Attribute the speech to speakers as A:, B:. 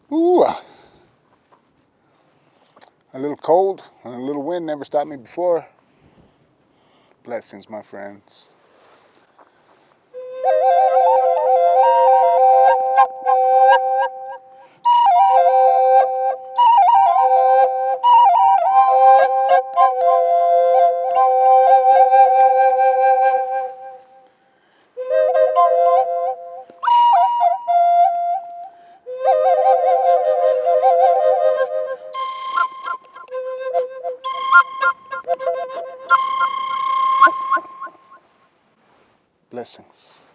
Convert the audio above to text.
A: Ooh, a little cold and a little wind never stopped me before. Blessings, my friends. Blessings.